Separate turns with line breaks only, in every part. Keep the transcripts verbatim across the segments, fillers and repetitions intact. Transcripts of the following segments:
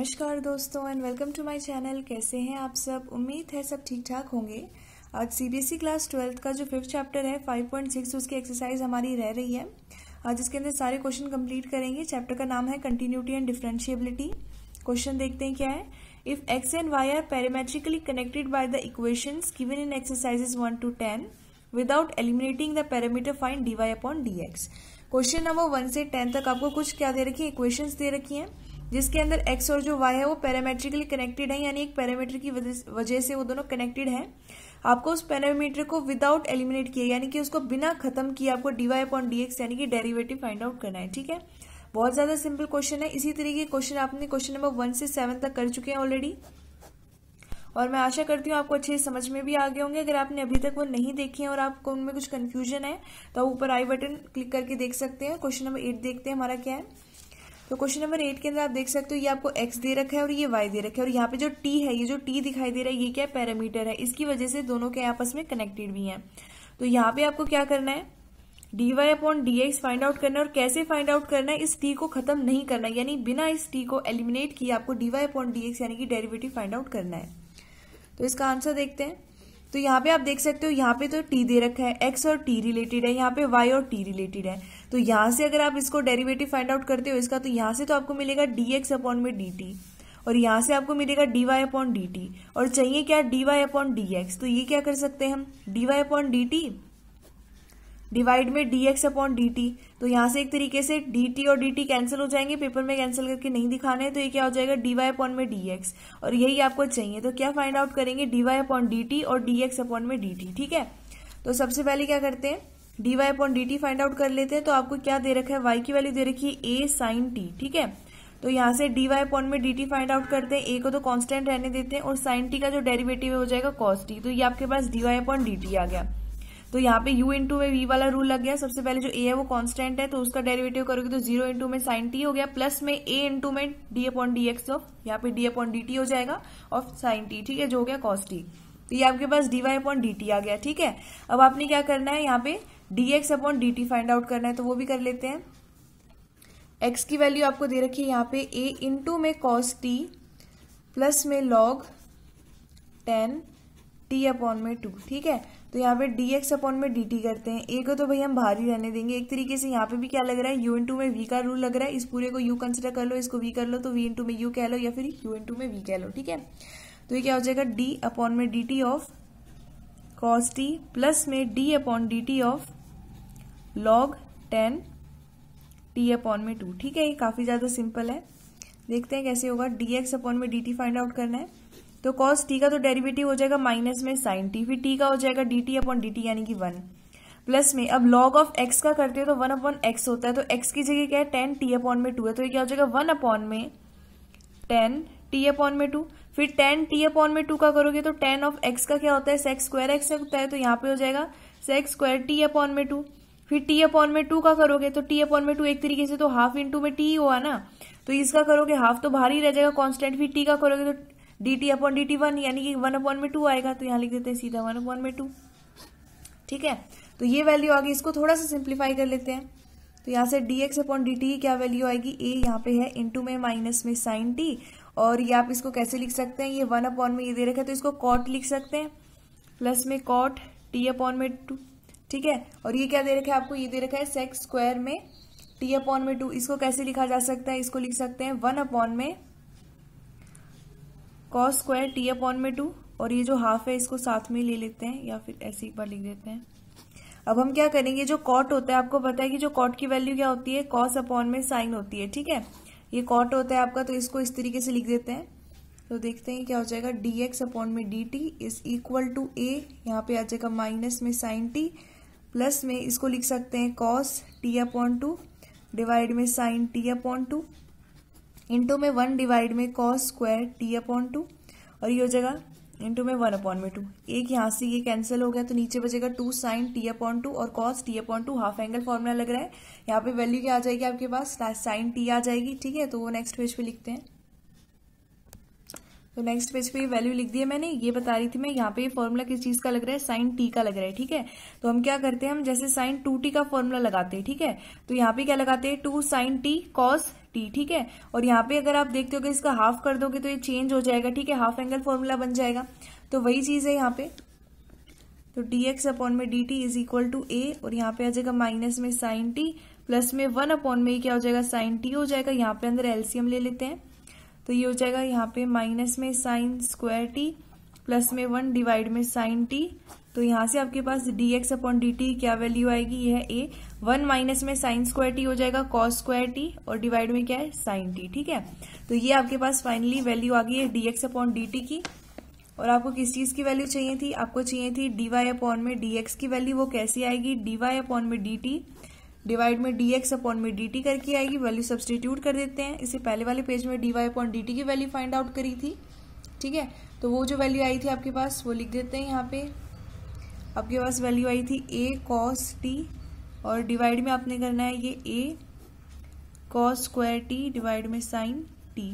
नमस्कार दोस्तों and welcome to my channel. कैसे हैं आप सब? उम्मीद है सब ठीक ठाक होंगे। आज सीबीएसई क्लास ट्वेल्थ का जो फिफ्थ चैप्टर है फाइव पॉइंट सिक्स उसकी एक्सरसाइज हमारी रह रही है। आज इसके अंदर सारे क्वेश्चन कंप्लीट करेंगे। चैप्टर का नाम है कंटिन्यूटी एंड डिफरेंशिएबिलिटी। क्वेश्चन देखते हैं क्या है। If x and y are parametrically connected by the equations given in exercises one to ten without eliminating the parameter find d y upon d x. Question number one से ten तक आपको कुछ क्या दे रखी है, इक्वेशंस दे रखी हैं जिसके अंदर x और जो y है वो पैरामीट्रिकली कनेक्टेड है, यानी एक पैरामीटर की वजह से वो दोनों कनेक्टेड हैं। आपको उस पैरामीटर को विदाउट एलिमिनेट किया यानी कि उसको बिना खत्म किए आपको d y upon d x यानी कि डेरिवेटिव फाइंड आउट करना है। ठीक है, बहुत ज्यादा सिंपल क्वेश्चन है। इसी तरीके के क्वेश्चन आपने क्वेश्चन नंबर वन से सेवन तक कर चुके हैं ऑलरेडी, और मैं आशा करती हूँ आपको अच्छे समझ में भी आ गए होंगे। अगर आपने अभी तक वो नहीं देखे हैं और आपको उनमें कुछ कंफ्यूजन है तो ऊपर आई बटन क्लिक करके देख सकते हैं। क्वेश्चन नंबर एट देखते हैं हमारा क्या है। तो क्वेश्चन नंबर एट के अंदर आप देख सकते हो ये आपको x दे रखा है और ये y दे रखा है, और यहाँ पे जो t है, ये जो t दिखाई दे रहा है ये क्या पैरामीटर है, इसकी वजह से दोनों के आपस में कनेक्टेड भी हैं। तो यहाँ पे आपको क्या करना है, d y upon d x find out करना है। और कैसे फाइंड आउट करना है, इस t को खत्म नहीं करना है, यानी बिना इस t को एलिमिनेट किए आपको d y upon d x यानी कि डेरिवेटिव फाइंड आउट करना है। तो इसका आंसर देखते हैं। तो यहाँ पे आप देख सकते हो यहाँ पे तो t दे रखा है, x और t रिलेटेड है, यहाँ पे y और t रिलेटेड है। तो यहाँ से अगर आप इसको डेरिवेटिव फाइंड आउट करते हो इसका, तो यहाँ से तो आपको मिलेगा dx अपॉन में dt, और यहाँ से आपको मिलेगा dy अपॉन dt, और चाहिए क्या dy अपॉन dx। तो ये क्या कर सकते हैं हम, dy अपॉन dt डिवाइड में dx अपॉन dt। तो यहाँ से एक तरीके से dt और dt कैंसिल हो जाएंगे, पेपर में कैंसिल करके नहीं दिखाना है। तो ये क्या हो जाएगा dy अपॉन में dx, और यही आपको चाहिए। तो क्या फाइंड आउट करेंगे, dy अपॉन dt और dx अपॉन में dt। ठीक है, तो सबसे पहले क्या करते हैं, dy upon dt find out कर लेते हैं। तो आपको क्या दे रखा है, y की वैल्यू दे रखी है a साइन t। ठीक है, तो यहाँ से dy अपॉन में dt फाइंड आउट करते हैं। a को तो कांस्टेंट रहने देते हैं, और साइन t का जो डेरिवेटिव है हो जाएगा cos t। तो ये आपके पास dy अपॉन dt आ गया। तो यहाँ पे u इंटू में v वाला रूल लग गया। सबसे पहले जो a है वो कांस्टेंट है, तो उसका डेरिवेटिव करोगे तो जीरो इंटू में साइन t हो गया, प्लस में a इंटू में d upon d x of, यहाँ पे d अपॉन dt हो जाएगा ऑफ साइन t। ठीक है, जो हो गया cos t। तो ये आपके पास dy अपॉन dt आ गया। ठीक है, अब आपने क्या करना है, यहाँ पे dx upon dt find out करना है, तो वो भी कर लेते हैं। x की वैल्यू आपको दे रखी है यहाँ पे a इंटू में cos t प्लस में log टेन t अपॉन में टू। ठीक है, तो यहाँ पे dx अपॉन में dt करते हैं। a को तो भाई हम बाहर ही रहने देंगे। एक तरीके से यहाँ पे भी क्या लग रहा है, u इंटू में v का रूल लग रहा है। इस पूरे को u कंसिडर कर लो, इसको v कर लो, तो v इंटू में u कह लो या फिर u इंटू में v कह लो। ठीक है, तो ये क्या हो जाएगा d अपॉन में dt of cos t plus में d upon dt of log ten t upon में टू। ठीक है, ये काफी ज्यादा सिंपल है। देखते हैं कैसे होगा। dx अपॉन में dt फाइंड आउट करना है। तो cos t का तो डेरिवेटिव हो जाएगा माइनस में sin t, फिर t का हो जाएगा dt अपॉन dt यानी कि वन, प्लस में अब log ऑफ x का करते हैं तो वन अपॉन x होता है। तो x की जगह क्या है, टेन t अपॉन में टू है, तो ये क्या हो जाएगा वन अपॉन में टेन t अपॉन में टू। फिर टेन t अपॉन में टू का करोगे तो टेन ऑफ x का क्या होता है, सेक स्क्वायर x होता है, तो यहाँ पे हो जाएगा सेक स्क्वायर t अपॉन में टू। फिर t अपॉन में टू का करोगे तो t अपॉन में टू एक तरीके से तो हाफ इंटू में t हुआ ना, तो इसका करोगे हाफ तो बाहर ही रह जाएगा कांस्टेंट। फिर t का करोगे तो dt upon d t one, यानी कि वन अपॉन में टू आएगा, तो यहाँ लिख देते हैं सीधा वन अपॉन में टू। ठीक है, तो ये वैल्यू आ गई। इसको थोड़ा सा सिंप्लीफाई कर लेते हैं। तो यहाँ से dx अपॉन dt की क्या वैल्यू आएगी, a यहाँ पे है इंटू में माइनस में साइन t, और ये आप इसको कैसे लिख सकते हैं, ये वन अपॉन में ये दे रखा है तो इसको कॉट लिख सकते हैं, प्लस में कॉट t अपॉन में टू। ठीक है, और ये क्या दे रखा है आपको, ये दे रखा है सेक स्क्वायर में t अपॉन में टू। इसको कैसे लिखा जा सकता है, इसको लिख सकते हैं वन अपॉन में कॉस स्क्वायर टी अपॉन में टू, और ये जो हाफ है इसको साथ में ले लेते हैं, या फिर ऐसे एक बार लिख देते हैं। अब हम क्या करेंगे, जो कॉट होता है आपको पता है कि जो कॉट की वैल्यू क्या होती है, कॉस अपॉन में साइन होती है। ठीक है, ये कॉट होता है आपका, तो इसको इस तरीके से लिख देते हैं। तो देखते हैं क्या हो जाएगा, dx अपॉन में dt is equal to a, यहाँ पे आ जाएगा माइनस में साइन t, प्लस में इसको लिख सकते हैं cos t upon two divide में sine t upon two, into में वन डिवाइड में cos square t upon two, और ये हो जाएगा इंटू में वन अपॉन में टू। एक यहाँ से ये कैंसिल हो गया, तो नीचे बचेगा two sine t upon two और cos t upon two. Half angle formula लग रहा है। यहाँ पे वैल्यू क्या आ जाएगी आपके पास, साइन टी आ जाएगी। ठीक है, तो वो नेक्स्ट पेज पे लिखते हैं। तो नेक्स्ट पेज पे ये वैल्यू लिख दी है मैंने, ये बता रही थी मैं। यहाँ पे ये फॉर्मूला किस चीज का लग रहा है, साइन टी का लग रहा है। ठीक है, तो हम क्या करते हैं, हम जैसे साइन टू टी का फॉर्मूला लगाते हैं। ठीक है, तो यहाँ पे क्या लगाते हैं, two sine t cos t, ठीक है। और यहाँ पे अगर आप देखते हो कि इसका हाफ कर दोगे तो ये चेंज हो जाएगा, ठीक है, हाफ एंगल फॉर्मूला बन जाएगा। तो वही चीज है यहाँ पे, तो डी एक्स अपॉन में d t is equal to a, और यहाँ पे आ जाएगा माइनस में साइन टी, प्लस में वन अपॉन में क्या हो जाएगा, साइन टी हो जाएगा। यहाँ पे अंदर एलसीएम ले लेते हैं, तो ये हो जाएगा यहाँ पे माइनस में साइन स्क्वायर टी प्लस में वन डिवाइड में साइन टी। तो यहाँ से आपके पास d x upon d t क्या वैल्यू आएगी, ये है ए, वन माइनस में साइन स्क्वायर टी हो जाएगा कॉस स्क्वायर टी, और डिवाइड में क्या है, साइन टी, ठीक है। तो ये आपके पास फाइनली वैल्यू आ गई है d x upon d t की। और आपको किस चीज की वैल्यू चाहिए थी, आपको चाहिए थी डी वाई अपॉन में डी एक्स की वैल्यू। वो कैसी आएगी, डी वाई अपॉन में डी टी डिवाइड में डी एक्स अपॉन में डी टी करके आएगी। वैल्यू सब्सटीट्यूट कर देते हैं, इससे पहले वाले पेज में d y upon d t की वैल्यू फाइंड आउट करी थी, ठीक है। तो वो जो वैल्यू आई थी आपके पास वो लिख देते हैं यहाँ पे। आपके पास वैल्यू आई थी ए कॉस टी, और डिवाइड में आपने करना है ये a cos square t divide में साइन टी।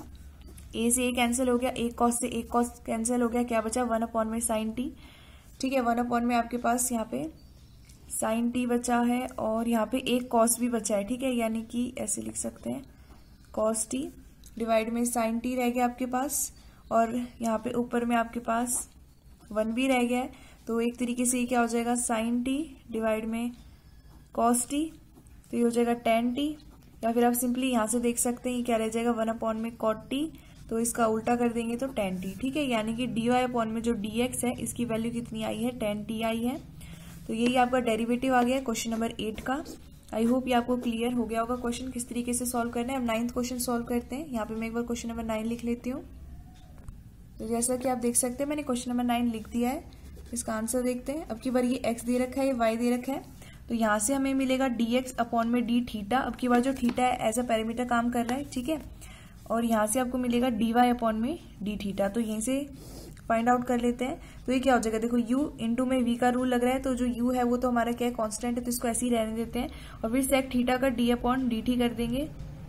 ए से ए कैंसिल हो गया, एक कॉस से एक कॉस कैंसिल हो गया, क्या बचा, वन अपॉन में साइन टी, ठीक है। वन अपॉन में आपके पास यहाँ पे साइन टी बचा है, और यहाँ पे एक कॉस भी बचा है, ठीक है, यानी कि ऐसे लिख सकते हैं कॉस टी डिवाइड में साइन टी रह गया आपके पास, और यहाँ पे ऊपर में आपके पास वन भी रह गया है। तो एक तरीके से ये क्या हो जाएगा, साइन टी डिवाइड में कॉस टी, तो ये हो जाएगा टेन टी, या फिर आप सिंपली यहाँ से देख सकते हैं ये क्या रह जाएगा, वन अपॉन में कॉट टी, तो इसका उल्टा कर देंगे तो टेन टी, ठीक है। यानी कि डी वाई अपॉन में जो डी एक्स है इसकी वैल्यू कितनी आई है, टेन टी आई है। तो यही आपका डेरिवेटिव आ गया है क्वेश्चन नंबर एट का। आई होप ये आपको क्लियर हो गया होगा क्वेश्चन किस तरीके से सॉल्व करना है। अब नाइन्थ क्वेश्चन सॉल्व करते हैं। यहाँ पे मैं एक बार क्वेश्चन नंबर नाइन लिख लेती हूँ। तो जैसा कि आप देख सकते हैं मैंने क्वेश्चन नंबर नाइन लिख दिया है। इसका आंसर देखते हैं। अब की बार ये एक्स दे रखा है, ये वाई दे रखा है, तो यहाँ से हमें मिलेगा डी एक्स अपॉन में डी थीटा। अब की बार जो थीटा है एज अ पैरामीटर काम कर रहा है, ठीक है। और यहाँ से आपको मिलेगा डी वाई अपॉन में डी थीटा। तो यहीं से फाइंड आउट कर लेते हैं। तो ये क्या हो जाएगा, देखो u इंटू में v का रूल लग रहा है, तो जो u है वो तो हमारा क्या है, कांस्टेंट है, तो इसको ऐसे ही रहने देते हैं। और फिर सेक थीटा का d अपॉन डी टी कर देंगे,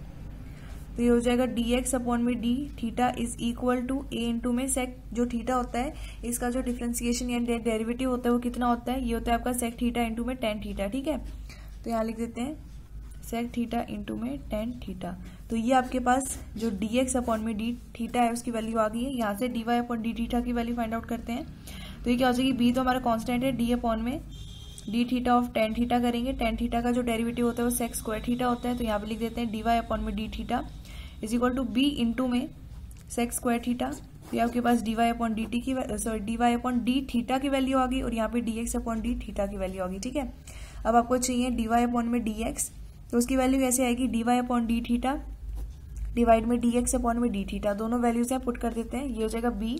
तो ये हो जाएगा डी एक्स अपॉन में d theta is equal to a into में सेक जो थीटा होता है इसका जो डिफ्रेंसिएशन या डेरिवेटिव होता है वो कितना होता है, ये होता है आपका सेक थीटा इंटू में टेन थीटा, ठीक है। तो यहाँ लिख देते हैं सेक थीटा इंटू में टेन थीटा। तो ये आपके पास जो डी एक्स अपॉन में डी थीटा है उसकी वैल्यू आ गई है। यहाँ से d y upon d theta की वैल्यू फाइंड आउट करते हैं। तो ये क्या हो जाएगी, बी तो हमारा कांस्टेंट है, डी अपॉन में d theta of tan theta करेंगे। टेन थीटा का जो डेरिवेटिव होता है वो सेक स्क्वायर थीटा होता है, तो यहाँ पे लिख देते हैं डी वाई अपॉन में d theta is equal to b into में सेक स्क्वायर थीटा। तो ये आपके पास d y upon d t की sorry d y upon d theta की वैल्यू आ गई, और यहाँ पे d x upon d theta की वैल्यू आ गई, ठीक है। अब आपको चाहिए डी वाई अपॉन में डी एक्स, तो उसकी वैल्यू कैसे आएगी, d y upon d theta divide में डी एक्स अपॉन में डी थीटा। दोनों वैल्यूज यहाँ पुट कर देते हैं। ये हो जाएगा बी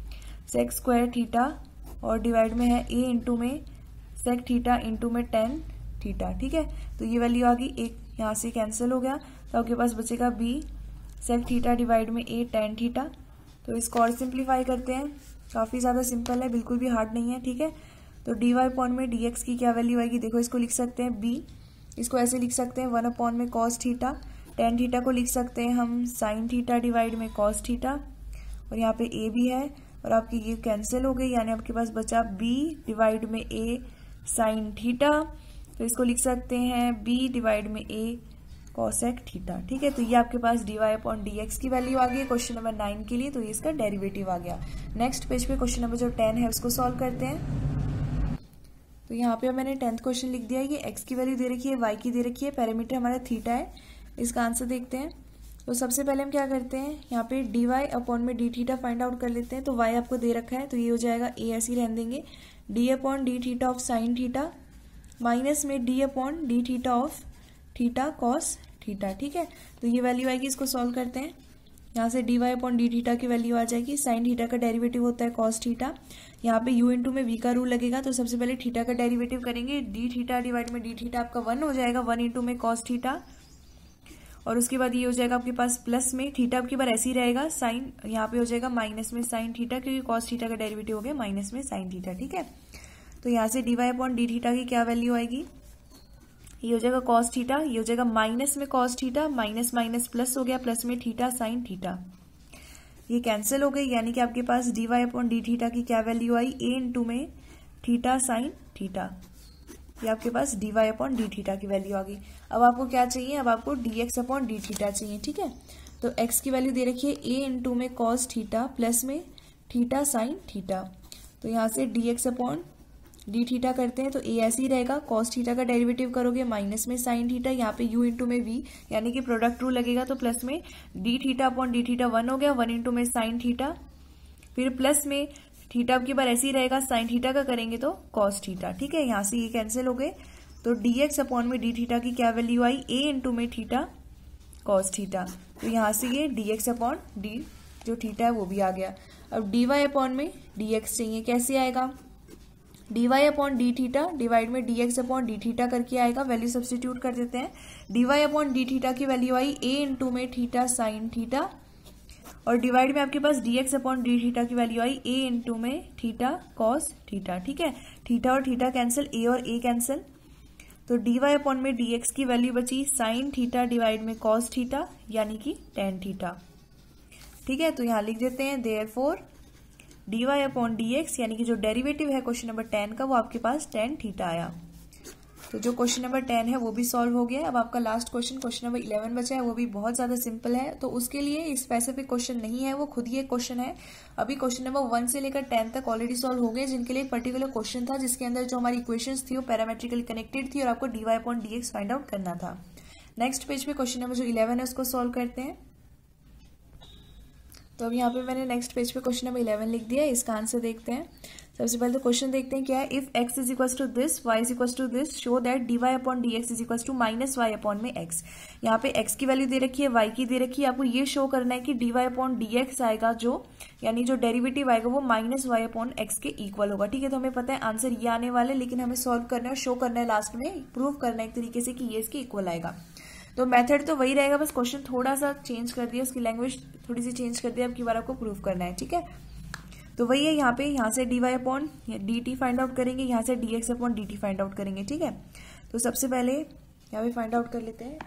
सेक स्क्वायर थीटा और डिवाइड में है ए इंटू में सेक थीटा इंटू में टेन थीटा, ठीक है। तो ये वैल्यू आ गई, एक यहाँ से कैंसिल हो गया, तो आपके पास बचेगा बी सेक थीटा डिवाइड में ए टेन थीटा। तो इसको और सिंप्लीफाई करते हैं, काफ़ी ज़्यादा सिंपल है, बिल्कुल भी हार्ड नहीं है, ठीक है। तो डी वाई अपॉन में डी एक्स की क्या वैल्यू आएगी, देखो इसको लिख सकते हैं बी, इसको ऐसे लिख सकते हैं वन अपॉन में कॉस थीटा, टेन थीटा को लिख सकते हैं हम साइन थीटा डिवाइड में कॉस थीटा, और यहाँ पे ए भी है, और आपकी ये कैंसिल हो गई, यानी आपके पास बचा बी डिवाइड में ए साइन थीटा। तो इसको लिख सकते हैं बी डिवाइड में ए कॉसेक थीटा, ठीक है। तो ये आपके पास d y upon d x की वैल्यू आ गई क्वेश्चन नंबर नाइन के लिए, तो ये इसका डेरिवेटिव आ गया। नेक्स्ट पेज पे क्वेश्चन नंबर जो टेन है उसको सॉल्व करते हैं। तो यहाँ पे मैंने टेंथ क्वेश्चन लिख दिया है। ये एक्स की वैल्यू दे रखी है, वाई की दे रखी है, पैरामीटर हमारा थीटा है। इसका आंसर देखते हैं। तो सबसे पहले हम क्या करते हैं, यहाँ पे डी वाई अपॉन में डी थीटा फाइंड आउट कर लेते हैं। तो वाई आपको दे रखा है, तो ये हो जाएगा ए ऐसे ही रहने देंगे, d upon d theta of sine theta minus में d upon d theta of theta cos theta, ठीक है। तो ये वैल्यू आएगी, इसको सॉल्व करते हैं। यहाँ से d y upon d theta की वैल्यू आ जाएगी, साइन थीटा का डेरिवेटिव होता है कॉस थीटा, यहाँ पे u इंटू में v का रूल लगेगा। तो सबसे पहले थीटा का डेरिवेटिव करेंगे, डी थीटा डिवाइड में डी थीटा आपका वन हो जाएगा, वन इंटू में कॉस थीटा, और उसके बाद ये हो जाएगा आपके पास प्लस में थीटा आपकी बार ऐसे ही रहेगा, साइन यहाँ पे हो जाएगा माइनस में साइन थीटा, क्योंकि कॉस थीटा का डेरिवेटिव हो गया माइनस में साइन थीटा, ठीक है। तो यहाँ से d y upon d theta की क्या वैल्यू आएगी, ये हो जाएगा कॉस थीटा, ये हो जाएगा माइनस में cos theta, minus minus plus हो गया, प्लस में थीटा साइन थीटा, ये कैंसिल हो गई, यानी कि आपके पास d y upon d theta की क्या वैल्यू आई, ए इंटू में थीटा साइन थीटा। ये आपके पास d y upon d theta की वैल्यू आ गई। अब आपको क्या चाहिए, अब आपको d x upon d theta चाहिए, ठीक है। तो एक्स की वैल्यू दे रखी है ए इंटू में कॉस थीटा प्लस में थीटा साइन थीटा। तो यहाँ से d x upon d theta करते हैं तो ए ऐसे ही रहेगा, कॉस थीटा का डेरिवेटिव करोगे माइनस में साइन थीटा, यहाँ पे यू इंटू में वी यानी कि प्रोडक्ट रूल लगेगा, तो प्लस में d theta upon d theta one हो गया, वन इंटू में साइन थीटा, फिर प्लस में थीटा अब की बार ऐसे ही रहेगा, साइन थीटा का करेंगे तो कॉस थीटा, ठीक है। यहाँ से ये कैंसिल हो गए, तो डी एक्स अपॉन में डी थीटा की क्या वैल्यू आई, ए इंटू में थीटा कॉस थीटा। तो यहाँ से ये डी एक्स अपॉन डी जो थीटा है वो भी आ गया। अब डी वाई अपॉन में डी एक्स चाहिए, कैसे आएगा, d y upon d theta divide में d x upon d theta करके आएगा, वैल्यू सब्सटीट्यूट कर देते हैं। D y upon d theta की वैल्यू आई ए इंटू में थीटा साइन थीटा, और डिवाइड में आपके पास d x upon d theta की वैल्यू आई ए इंटू में थीटा कॉस थीटा, ठीक है। थीटा और थीटा कैंसिल, ए और ए कैंसिल, तो डी वाई अपॉन में डी एक्स की वैल्यू बची साइन थीटा डिवाइड में कॉस थीटा यानी कि टेन थीटा, ठीक है। तो यहाँ लिख देते हैं therefore d y upon d x यानी कि जो डेरिवेटिव है क्वेश्चन नंबर टेन का वो आपके पास टेन थीटा आया। तो जो क्वेश्चन नंबर टेन है वो भी सॉल्व हो गया है। अब आपका last question question number eleven बचा है, वो भी बहुत ज्यादा सिंपल है, तो उसके लिए स्पेसिफिक क्वेश्चन नहीं है, वो खुद ही एक क्वेश्चन है। अभी क्वेश्चन नंबर वन से लेकर टेन तक ऑलरेडी सॉल्व हो गए, जिनके लिए एक पर्टिकुलर क्वेश्चन था जिसके अंदर जो हमारी इक्वेशंस थी वो पैरामेट्रिकली कनेक्टेड थी और आपको d y upon d x find out करना था। नेक्स्ट पेज पे क्वेश्चन नंबर जो इलेवन है उसको सॉल्व करते हैं। तो अब यहाँ पे मैंने नेक्स्ट पेज पे क्वेश्चन नंबर इलेवन लिख दिया है, इसका आंसर देखते हैं। सबसे पहले तो क्वेश्चन देखते हैं क्या है, if x is equal to this, y is equal to this, show that d y upon d x is equal to minus y upon में x। यहाँ पे x की वैल्यू दे रखी है, y की दे रखी है, आपको ये शो करना है कि d y upon d x आएगा जो, यानी जो डेरिवेटिव आएगा वो माइनस वाई अपॉन एक्स के इक्वल होगा, ठीक है। तो हमें पता है आंसर ये आने वाले, लेकिन हमें सॉल्व करना है, शो करना है लास्ट में, प्रूव करना है एक तरीके से कि ये इसके इक्वल आएगा। तो मेथड तो वही रहेगा, बस क्वेश्चन थोड़ा सा चेंज कर दिया, उसकी लैंग्वेज थोड़ी सी चेंज कर दिया, अब की बार आपको प्रूव करना है, ठीक है। तो वही है, यहाँ पे यहाँ से d y upon d t find out करेंगे, यहाँ से d x upon d t find out करेंगे, ठीक है। तो सबसे पहले यहाँ पे फाइंड आउट कर लेते हैं।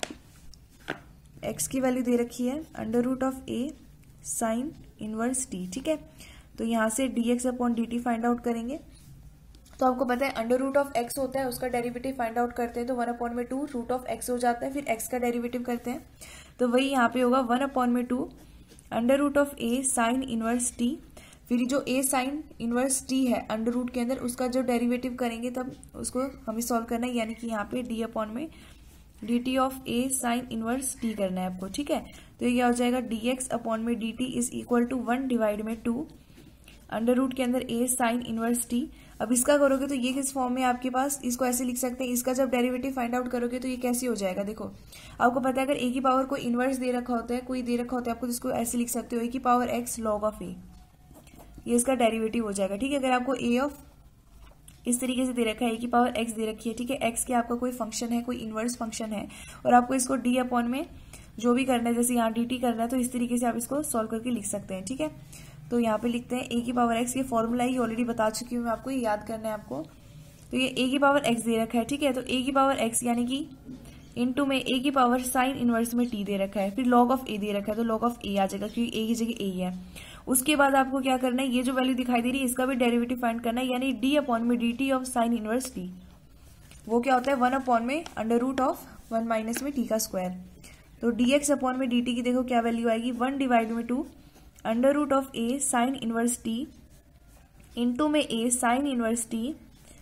एक्स की वैल्यू दे रखी है under root of a sine inverse t, ठीक है। तो यहाँ से d x upon d t find out करेंगे। तो आपको पता है अंडर रूट ऑफ एक्स होता है, उसका डेरिवेटिव फाइंड आउट करते हैं तो वन अपॉन में टू रूट ऑफ एक्स हो जाता है, फिर एक्स का डेरिवेटिव करते हैं तो वही यहाँ पे होगा वन अपॉन में two under root of a sine inverse t, फिर जो ए साइन इनवर्स टी है अंडर रूट के अंदर उसका जो डेरिवेटिव करेंगे तब उसको हमें सॉल्व करना है, यानी कि यहाँ पे डी अपॉन में d t of a sine inverse t करना है आपको, ठीक है। तो ये क्या हो जाएगा, डी एक्स अपॉन में d t is equal to one divide में टू अंडर रूट के अंदर ए साइन इनवर्स टी। अब इसका करोगे तो ये किस फॉर्म में आपके पास, इसको ऐसे लिख सकते हैं, इसका जब डेरिवेटिव फाइंड आउट करोगे तो ये कैसे हो जाएगा, देखो आपको पता है अगर ए की पावर कोई इनवर्स दे रखा होता है, कोई दे रखा होता है आपको, तो इसको ऐसे लिख सकते हो ए की power x log of a, ये इसका डेरिवेटिव हो जाएगा, ठीक है। अगर आपको ए ऑफ इस तरीके से दे रखा है, ए की पावर एक्स दे रखी है, ठीक है, एक्स के आपका कोई फंक्शन है, कोई इनवर्स फंक्शन है और आपको इसको डी अपॉन में जो भी करना है, जैसे यहाँ डी टी करना है तो इस तरीके से आप इसको सॉल्व करके लिख सकते हैं, ठीक है। तो यहाँ पे लिखते हैं ए की पावर एक्स, ये फॉर्मूला ही ऑलरेडी बता चुकी हूँ मैं आपको, ये याद करना है आपको। तो ये ए की पावर एक्स दे रखा है, ठीक है, तो ए की पावर एक्स यानी कि इनटू में ए की पावर साइन इनवर्स में टी दे रखा है, फिर लॉग ऑफ ए दे रखा है तो लॉग ऑफ ए आ जाएगा क्योंकि ए की जगह ए है। उसके बाद आपको क्या करना है, ये जो वैल्यू दिखाई दे रही है इसका भी डेरिवेटिव फाइंड करना है, यानी डी अपॉन में d t of sine inverse t, वो क्या होता है वन अपॉन में under root of one minus में टी का स्क्वायर। तो डी एक्स अपॉन में डी टी की देखो क्या वैल्यू आएगी, वन डिवाइड में two under root of a sine inverse t into में a sine inverse t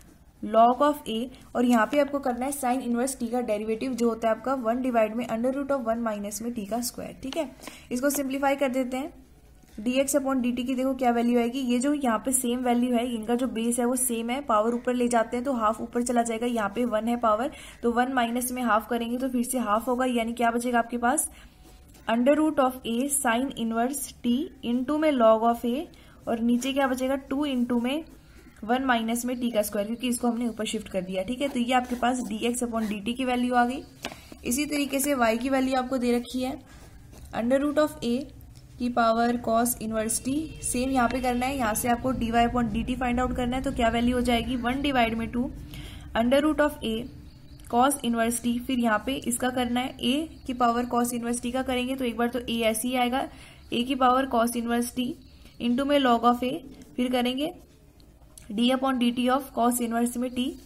log of a, और यहाँ पे आपको करना है साइन इनवर्स टी का डेरिवेटिव जो होता है आपका वन डिवाइड में under root of one minus में टी का स्क्वायर, ठीक है। इसको सिंप्लीफाई कर देते हैं, d x upon d t की देखो क्या वैल्यू आएगी, ये जो यहाँ पे सेम वैल्यू है, इनका जो बेस है वो सेम है, पावर ऊपर ले जाते हैं तो हाफ ऊपर चला जाएगा, यहाँ पे वन है पावर तो वन माइनस में हाफ करेंगे तो फिर से हाफ होगा, यानी क्या बचेगा आपके पास under root of a sine inverse t into में लॉग ऑफ ए, और नीचे क्या बचेगा टू इंटू में वन माइनस में टी का स्क्वायर, क्योंकि इसको हमने ऊपर शिफ्ट कर दिया, ठीक है। तो ये आपके पास d x upon d t की वैल्यू आ गई। इसी तरीके से y की वैल्यू आपको दे रखी है अंडर रूट ऑफ ए की power cos inverse t, same यहाँ पे करना है, यहाँ से आपको d y upon d t find out करना है, तो क्या वैल्यू हो जाएगी वन डिवाइड में two under root of a cos inverse t, फिर यहाँ पे इसका करना है ए की पावर कॉस इनवर्स टी का करेंगे तो एक बार तो ए ऐसे ही आएगा, ए की power cos inverse t into में लॉग ऑफ ए, फिर करेंगे d upon d t of cos inverse में टी,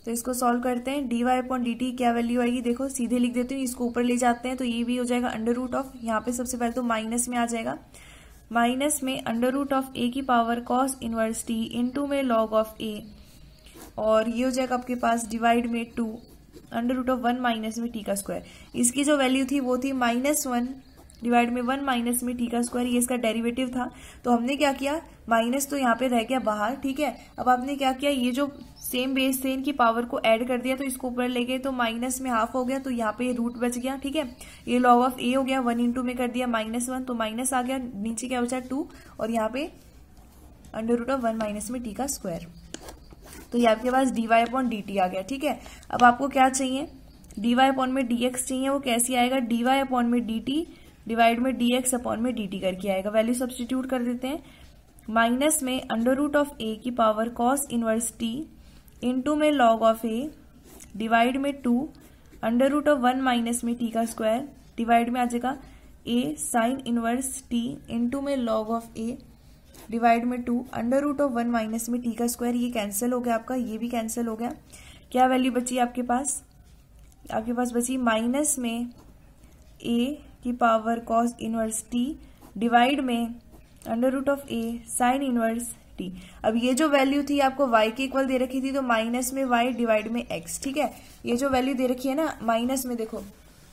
तो इसको सॉल्व करते हैं। D y upon d t क्या वैल्यू आएगी, देखो सीधे लिख देती हूँ, इसको ऊपर ले जाते हैं तो ये भी हो जाएगा अंडर रूट ऑफ, यहाँ पे सबसे पहले तो माइनस में आ जाएगा, माइनस में अंडर रूट ऑफ ए की power cos inverse t into में लॉग ऑफ ए, और ये हो जाएगा आपके पास डिवाइड में two under root of one minus में टी का स्क्वायर। इसकी जो वैल्यू थी वो थी माइनस वन डिवाइड में वन माइनस में टी का स्क्वायर, ये इसका डेरिवेटिव था। तो हमने क्या किया, माइनस तो यहाँ पे रह गया बाहर, ठीक है। अब आपने क्या किया, ये जो सेम बेस थे इनकी पावर को ऐड कर दिया, तो इसको ऊपर ले गए तो माइनस में हाफ हो गया, तो यहाँ पे रूट बच गया, ठीक है। ये लॉग ऑफ ए हो गया, वन इंटू में कर दिया माइनस वन, तो माइनस आ गया, नीचे क्या बचा टू, और यहाँ पे under root of one minus में टी का स्क्वायर। तो ये आपके पास d y upon d t आ गया, ठीक है। अब आपको क्या चाहिए, डी वाई अपॉन में डी एक्स चाहिए, वो कैसे आएगा, डी वाई अपॉन में डी टी डिवाइड में डी एक्स अपॉन में डी टी करके आएगा। वैल्यू सब्सटीट्यूट कर देते हैं, माइनस में अंडर रूट ऑफ ए की power cos inverse t into में लॉग ऑफ ए डिवाइड में two under root of one minus में टी का स्क्वायर डिवाइड में आ जाएगा a sine inverse t into में लॉग ऑफ ए डिवाइड में two under root of one minus में टी का स्क्वायर। ये कैंसिल हो गया आपका, ये भी कैंसिल हो गया। क्या वैल्यू बची आपके पास, आपके पास बची माइनस में ए की power cos inverse t divide में under root of a sine inverse t. अब ये जो वैल्यू थी आपको y के इक्वल दे रखी थी, तो माइनस में y डिवाइड में x, ठीक है। ये जो वैल्यू दे रखी है ना माइनस में, देखो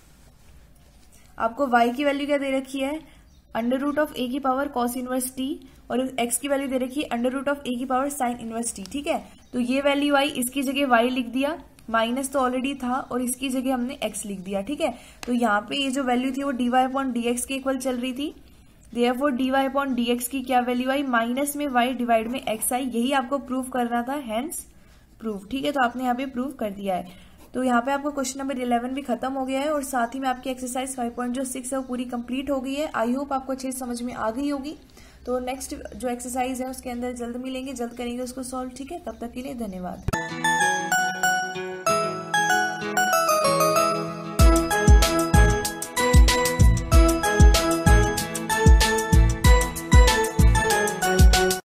आपको y की वैल्यू क्या दे रखी है, अंडर रूट ऑफ ए की पावर कॉस इनवर्स टी, और x की वैल्यू दे रखी है अंडर रूट ऑफ ए की पावर साइन इनवर्स टी, ठीक है। तो ये वैल्यू आई, इसकी जगह y लिख दिया, माइनस तो ऑलरेडी था और इसकी जगह हमने x लिख दिया, ठीक है। तो यहाँ पे ये जो वैल्यू थी वो d y upon d x के इक्वल चल रही थी, therefore d y upon d x की क्या वैल्यू आई, माइनस में y डिवाइड में x आई। यही आपको प्रूव करना था, हेंस प्रूव, ठीक है। तो आपने यहाँ पे प्रूव कर दिया है। तो यहाँ पे आपको क्वेश्चन नंबर इलेवन भी खत्म हो गया है, और साथ ही में आपकी एक्सरसाइज फाइव पॉइंट जो सिक्स है वो पूरी कंप्लीट हो गई है। आई होप आपको अच्छे से समझ में आ गई होगी। तो नेक्स्ट जो एक्सरसाइज है उसके अंदर जल्द मिलेंगे, जल्द करेंगे उसको सॉल्व, ठीक है। तब तक के लिए धन्यवाद।